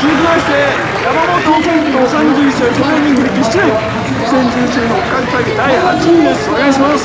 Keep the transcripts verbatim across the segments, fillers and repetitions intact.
続きまして山本健人さんじゅういっさい、トレーニング歴ななねん、にせんじゅういちねんの北海道だいはちいです。お願いします。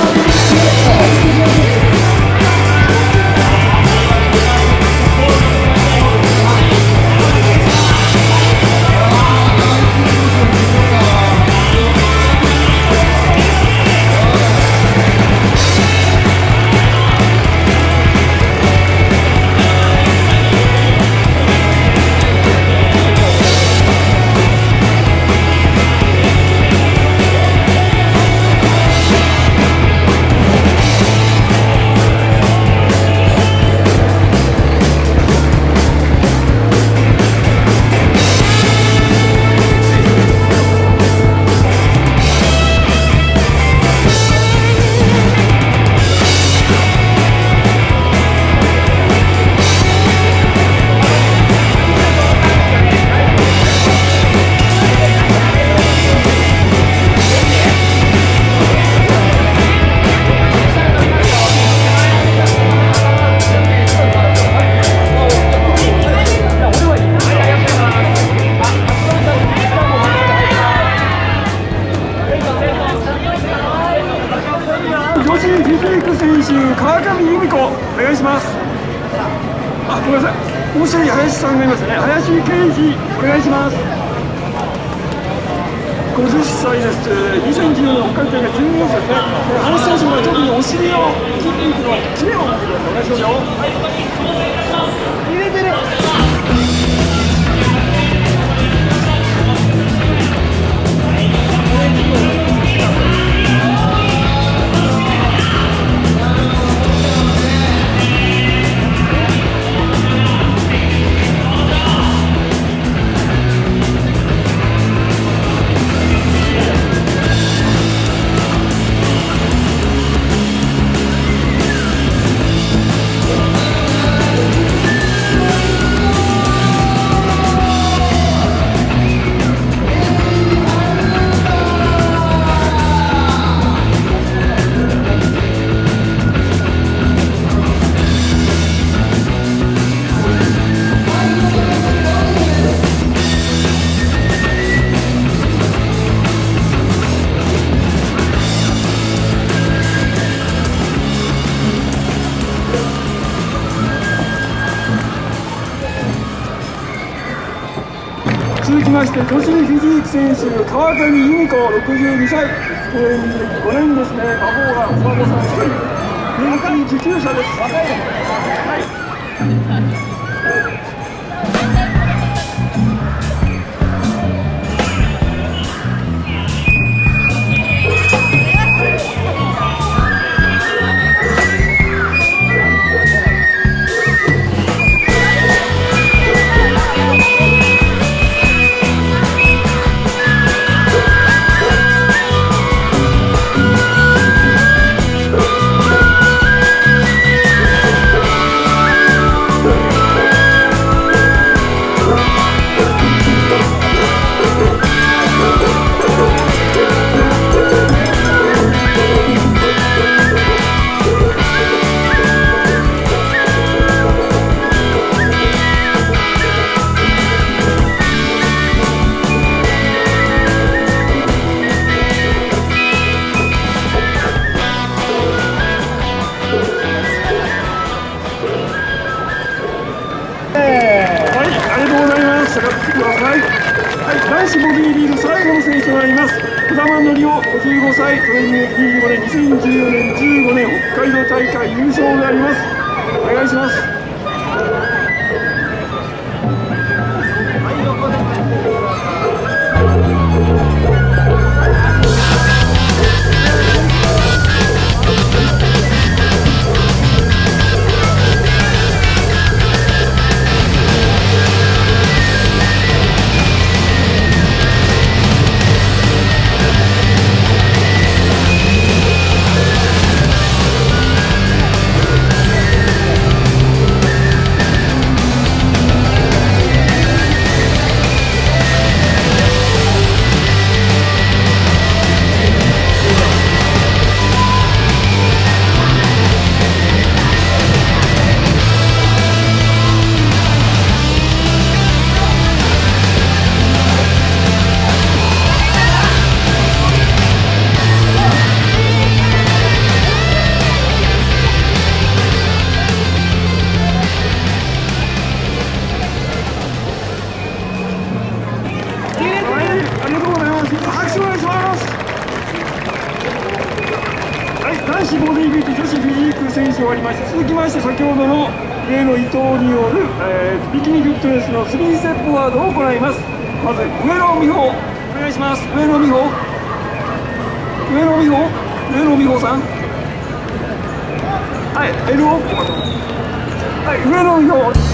女子フィジーク選手、川上由美子、お願いします。あ、ごめんなさい、もう一人林さんがいますね。林圭司、お願いします。ごじゅっさいです。にせんじゅうよねん北海道大会準優勝ですね。林選手は特にお尻の筋肉のキレを持ってください。お願いしますよ。入れてる。続きまして、女子フィジーク選手、川上由美子、ろくじゅうにさい、トレーニング歴ごねんですね。馬房がお孫さんひとり、年金受給者です。はい。下がってください。はい、男子ボディーリード最後の選手となります。児玉則夫、ごじゅうごさい、トレーニングにじゅうごねん、にせんじゅうよねん、じゅうごねん北海道大会優勝であります。お願いします。 まして、続きまして先ほどの上野伊藤による、えー、ビキニフィットネスのスリーステップワードを行います。まず上野美穂、お願いします。上野美穂、上野美穂、上野美穂さん、はい、エル オーケー、はい、上野美穂。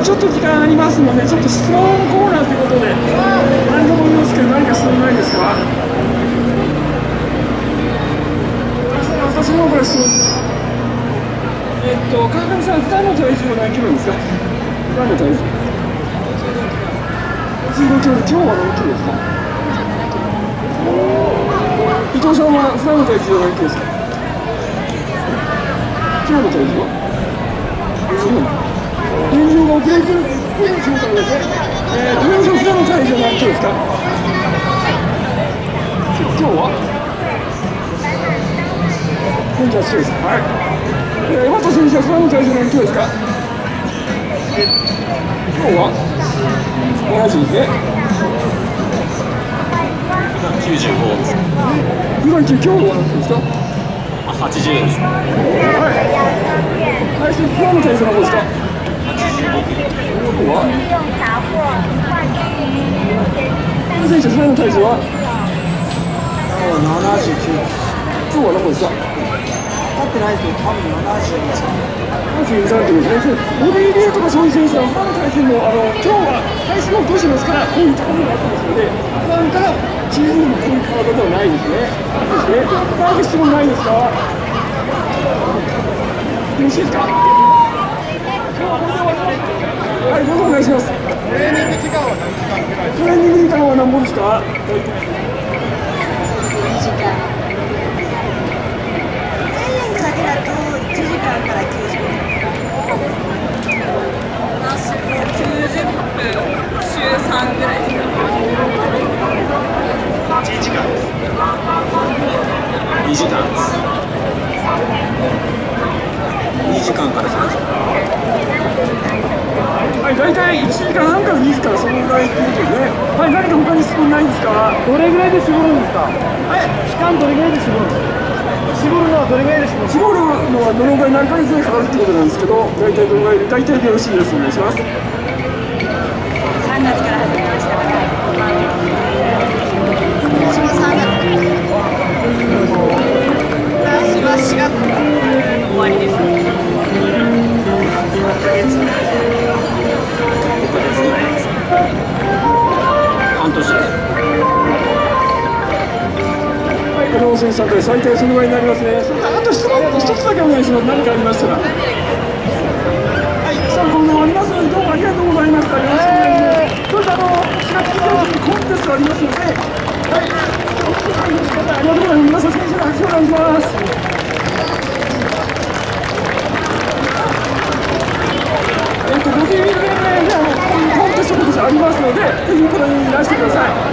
ちょっと時間ありますので、ちょっと質問コーナーということで、何でもいいですけど、何か質問ないですか？私の方から質問です。えっと、川上さん、普段の体重は何キロですか？普段の体重。じゅうごキロ、今日は何キロですか？伊藤さんは普段の体重は何キロですか？今日の体重は減量が遅れてる状態ですね。えー、富山さん、普段の体重は何キロですか？今日はよんじゅうはちキロです。はい。えー、山田選手は普段の体重は何キロですか？今日は同じですね。 普段きゅうじゅうごです。 普段今日は何キロですか？ はちじゅうです。 はい。最初、普段の体重は何ですか？ はちじゅうごキロ。 今日は山田選手、普段の体重はななじゅうきゅう。 今日は何ですか？ 立ってないですけど、多分ななじゅうに。 ななじゅうに、さんキロですね。ボディービルとかそういう選手は、普段の体重も、あの、今日は体重を落としてますから、こういうところがあったんですので、普段からチームにこういう体ではないですね。ですね。何か質問ないですか？よろしいですか？はい、どうぞお願いします。トレーニング時間は何時間ぐらいですか？トレーニング時間は何本ですか？ にじかん。トレーニングだけだといちじかんからきゅうじゅっぷん。私もきゅうじゅっぷん、週さんぐらいですか。 いちじかんです。にじかんです。にじかんからさんじかん。 はい、大体いちじかんはんからにじかん、そのぐらいってことですね。はい、何か他に質問ないですか？ どれぐらいで絞るんですか？ はい、 期間どれぐらいで絞るんですか？絞るのはどれぐらいで絞るんですか？ 絞るのはどのぐらい何ヶ月ぐらいかかるってことなんですけど、大体どのぐらいで、大体でよろしいです。お願いします。 さんがつから始めましたから。私もさんがつ。私はしがつ終わりです。いっかげつ。 半年です。 はい、子供選手さんで最低そのぐらいになりますね。それからあと質問一つだけお願いします。何かありましたら。はい、さあこんなのありますので、どうもありがとうございました。よろしくお願いします。それであのしがつにコンテストありますので、はい、ありがとうございます。皆さん選手の拍手をお願いします。えっと、ご自由にね、コンテスト今年ありますので、ぜひこれにいらしてください。